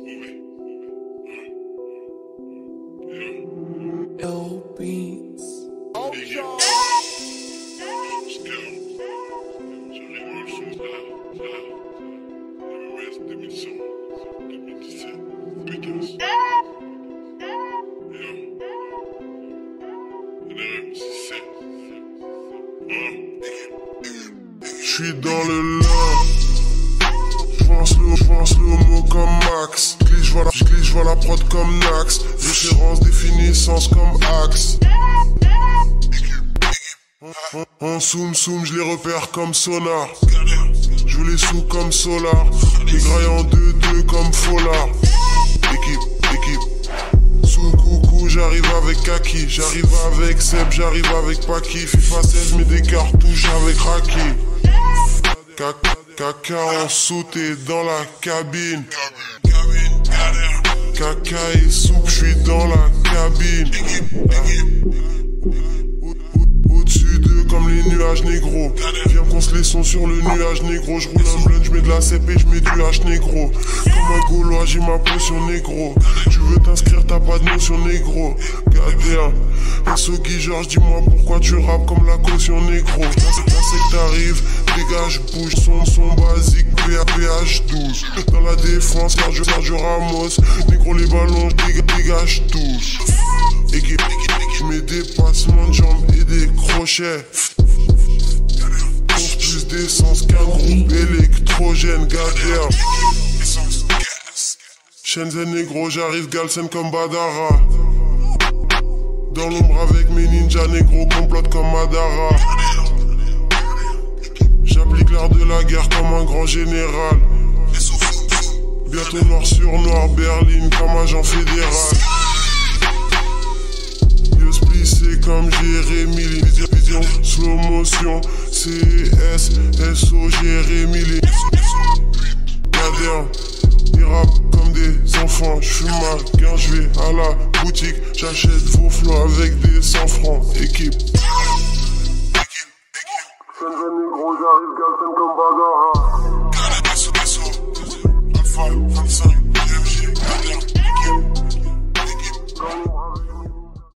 Yo beats. J'suis dans le lin, j'pense le mot comme Max. J'glisse, la prod comme Nax. Référence, définissance comme axe. En zoom, j'les repère comme sonar. J'veux les sous comme solar. Les grailles en 2-2 comme Folar. Équipe. Sous coucou, j'arrive avec Kaki. J'arrive avec Seb, j'arrive avec Paki. FIFA 16, mets des cartouches avec Raki. Caca en sauté dans la cabine. Caca et soupe, j'suis dans la cabine. Au-dessus d'eux comme les nuages négro. Viens qu'on se les sons sur le nuage négro. J'roule un blunt, j'mets de la CP, j'mets du H négro. Comme un gaulois, j'ai ma potion négro. Tu veux t'inscrire, t'as pas de notion négro. Gardien, SOGI Georges, dis-moi pourquoi tu rappes comme la caution négro. Là c'est que t'arrives, dégage, bouge, son basique, PH 12. Dans la défense, Sergio Ramos. Négro les ballons, dégage tous. Équipe, j'mets des passements de jambes et des crochets. Pense plus d'essence qu'un groupe électrogène, Gadière. Shenzhen négro, j'arrive Galsen comme Badara. Dans l'ombre avec mes ninjas négro, complote comme Madara. J'applique l'art de la guerre comme un grand général. Bientôt noir sur noir, Berlin comme agent fédéral. Yo splissé comme Jérémy, vision, slow motion, CS, SO, Jérémy. Gardien, ils rappent comme des enfants, j'fume ma gain, j'vais à la boutique, j'achète vos flots avec des 100 francs. Équipe. Shenzhen négro, j'arrive Galsen comme Badara. Alpha 25.